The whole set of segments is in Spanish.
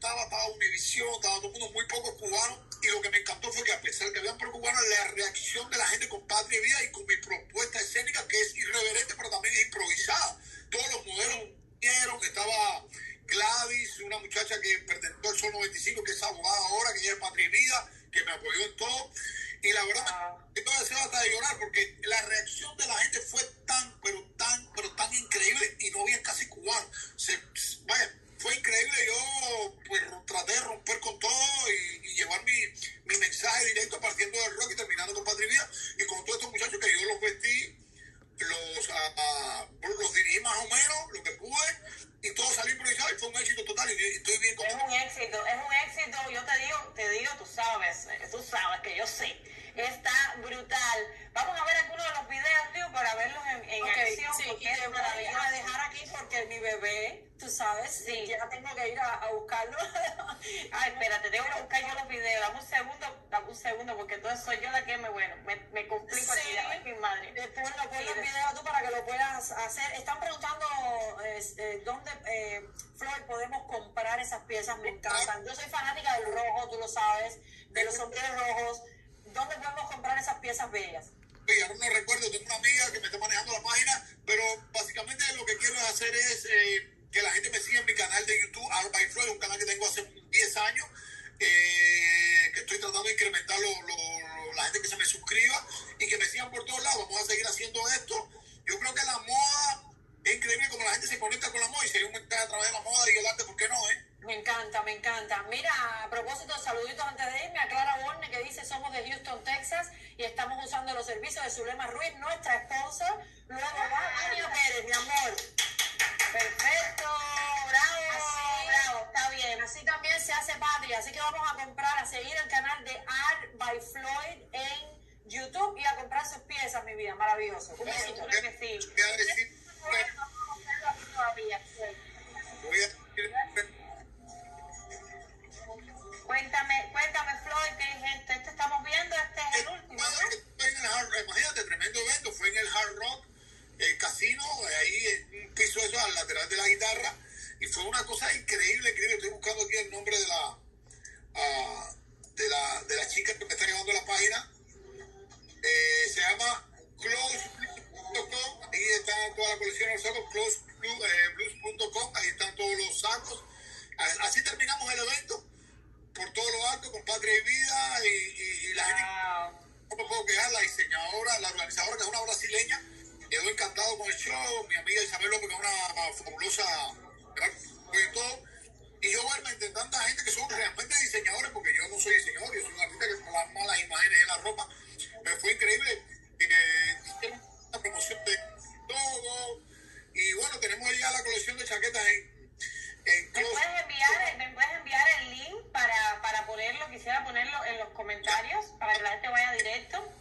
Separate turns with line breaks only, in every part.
estaba Univisión, estaba todo el mundo, muy pocos cubanos, y lo que me encantó fue que a pesar de que habían pocos cubanos, la reacción de la gente con Patria y Vida y con mi propuesta escénica, que es irreverente, pero también es improvisada. Todos los modelos vieron, estaba Gladys, una muchacha que perteneció al Sol 95, que es abogada ahora, que ella es Patria y Vida, que me apoyó en todo. Y la verdad, me deseo hasta de llorar, porque la reacción de la gente fue pero tan increíble, y no había casi cubanos. Vaya, fue increíble. Yo pues traté de romper con todo y llevar mi mensaje directo, partiendo del rock y terminando con Patria y Vida. Y con todos estos muchachos que yo los vestí, los dirigí más o menos, lo que pude, y todo salió improvisado y fue un éxito total. Y estoy bien contento.
Es un éxito, yo te digo, tú sabes que yo sé. Está brutal. Vamos a ver algunos de los videos, tío, para verlos en acción.
Sí,
porque
y te voy a dejar aquí porque mi bebé, tú sabes,
sí,
ya tengo que ir a buscarlo.
Ay, espérate, tengo que buscar yo los videos. Dame un segundo, porque entonces soy yo la que me complico aquí. Ay, mi madre.
Después lo pones los videos tú para que lo puedas hacer. Están preguntando dónde, Floyd, podemos comprar esas piezas. Me encantan. Yo soy fanática del rojo, tú lo sabes, de los sombreros rojos. ¿Dónde podemos comprar esas piezas bellas?
Sí, ahora no recuerdo, tengo una amiga que me está manejando la página, pero básicamente lo que quiero hacer es que la gente me siga en mi canal de YouTube, Art by Floyd, un canal que tengo hace 10 años, que estoy tratando de incrementar la gente que se me suscriba y que me sigan por todos lados. Vamos a seguir haciendo esto. Yo creo que la moda es increíble como la gente se conecta con la moda, y si hay un mensaje a través de la moda y el arte, ¿por qué no,
Me encanta, me encanta. Mira, a propósito, saluditos antes de irme a Clara Borne, que dice: somos de Houston, Texas, y estamos usando los servicios de Zulema Ruiz, nuestra sponsor. Luego va Mario Pérez, mi amor.
Perfecto, bravo, está bien.
Así también se hace Patria, así que vamos a comprar, a seguir el canal de Art by Floyd en YouTube y a comprar sus piezas, mi vida, maravilloso. Un besito.
Creo que sí. Cuéntame, Floyd, ¿qué es esto? ¿Este estamos viendo? ¿Este es el último, no?
Imagínate, tremendo evento. Fue en el Hard Rock Casino, ahí en un piso eso al lateral de la guitarra, y fue una cosa increíble. Estoy buscando aquí el nombre de la chica que me está llevando la página. Se llama closeblues.com. Ahí está toda la colección de los sacos, closeblues.com. Ahí están todos los sacos. Así terminamos el evento por todo lo alto, con Patria y Vida, y la gente, no me puedo quejar. La diseñadora, la organizadora, que es una brasileña, quedó encantado con el show. Mi amiga Isabel López, que es una fabulosa, todo. Y yo verme entre tanta gente que son realmente diseñadores, porque yo no soy diseñador, yo soy un artista que plasma las imágenes en la ropa. Me fue increíble. Hicieron una promoción de todo. Y bueno, tenemos ya la colección de chaquetas
¿Me puedes enviar el link para ponerlo? Quisiera ponerlo en los comentarios para que la gente vaya directo.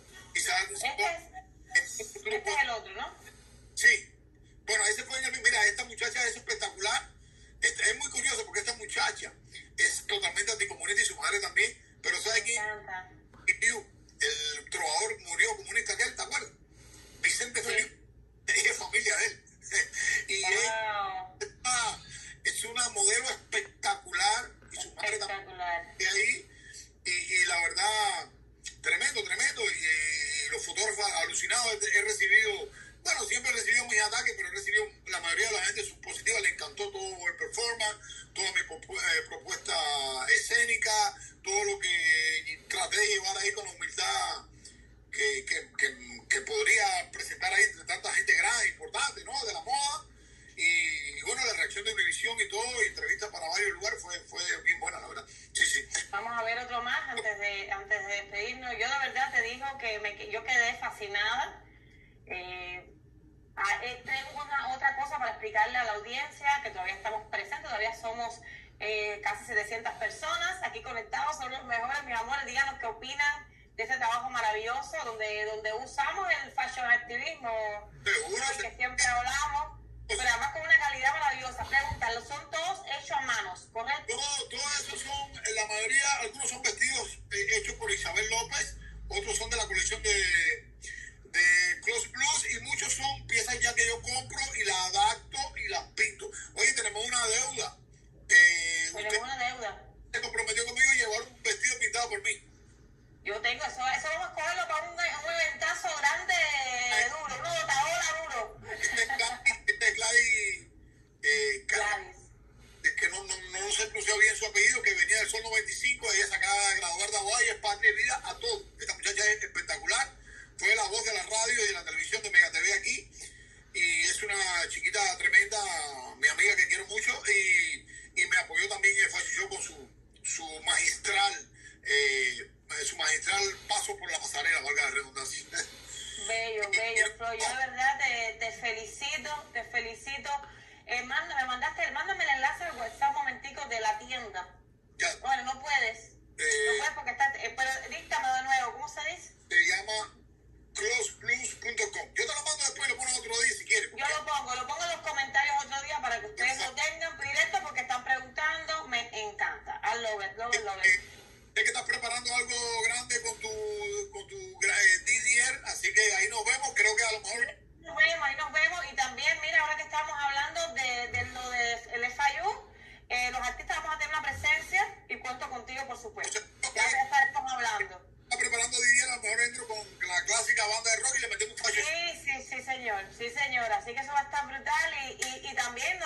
Este es el otro, ¿no?
Sí. Bueno, ese fue mira, esta muchacha es espectacular. Es muy curioso porque esta muchacha es totalmente anticomunista, y su madre también. Pero ¿sabe quién? El trovador murió comunista aquel, ¿te acuerdas? Vicente Felipe. Ella es familia de él. Y es una modelo espectacular, y su madre también de ahí, y la verdad, tremendo, y los fotógrafos alucinados. He recibido, bueno, siempre he recibido mis ataques, pero he recibido la mayoría de la gente sus positivas. Le encantó todo el performance, toda mi propuesta escénica, todo lo que traté de llevar ahí con la humildad que podría presentar ahí entre tanta gente grande, importante, ¿no? De la moda. Y bueno, la reacción de Univisión y todo, y entrevistas para varios lugares, fue bien buena, la verdad. Sí.
Vamos a ver otro más antes de despedirnos. Yo de verdad te digo que yo quedé fascinada. Tengo otra cosa para explicarle a la audiencia, que todavía estamos presentes, todavía somos casi 700 personas aquí conectados, son los mejores, mis amores. Díganos qué opinan de ese trabajo maravilloso donde usamos el fashion activismo, que siempre hablamos, pero además con una calidad maravillosa. Pregúntalo, son todos hechos a manos, ¿correcto?
Todos esos son, la mayoría, algunos son vestidos hechos por Isabel López, otros son de la colección de Close Blues, y muchos son piezas ya que yo compro y las adapto y las pinto. Oye, tenemos una deuda.
tenemos una deuda.
Se comprometió conmigo y llevar un vestido pintado por mí.
Yo tengo eso vamos a cogerlo para un eventazo grande duro, una botaola duro.
Este es Gladys,
Gladys.
es que no se pronunció bien su apellido, que venía del Sol 95, ella se acaba de graduar de Hawaii, es patria y vida a todo. Esta muchacha es espectacular, fue la voz de la radio y de la televisión de Mega TV aquí, y es una chiquita tremenda, mi amiga que quiero mucho, y me apoyó también en el Fashion Show con su magistral paso por la pasarela, valga la redundancia.
Bello, Flor. Yo de verdad te felicito. Mándame el enlace al WhatsApp un momentico de la tienda.
Ya.
Bueno, no puedes. No puedes porque está... pero díctame de nuevo, ¿cómo se dice?
Se llama closeblues.com. Yo te lo mando después y lo pongo otro día si quieres.
Yo lo pongo en los comentarios otro día para que ustedes lo tengan directo porque están preguntando. Me encanta. I love it.
Sé que estás preparando algo grande con tu Didier, así que ahí nos vemos. Creo que a lo mejor...
Ahí nos vemos. Y también, mira, ahora que estamos hablando de lo del FIU, los artistas vamos a tener una presencia y cuento contigo, por supuesto. Ya estamos hablando.
Está preparando Didier, a lo mejor entro con la clásica banda de rock y le metemos un fallo.
Sí, señor. Así que eso va a estar brutal. Y también